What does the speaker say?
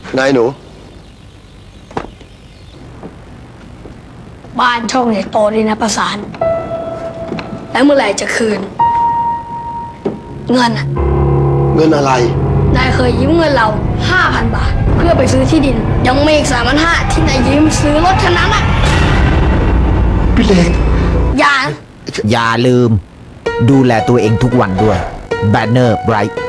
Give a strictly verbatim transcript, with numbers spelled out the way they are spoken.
นายหนูบ้านช่องใหญ่โตดีนะประสานแล้วเมื่อไหร่จะคืนเงินอะเงินอะไรนายเคยยืมเงินเราห้าพันบาทเพื่อไปซื้อที่ดินยังมีอีกสามพันห้าที่นายยืมซื้อรถคันนั้นอะพี่เล็กอย่าอย่าลืมดูแลตัวเองทุกวันด้วย Banner Bright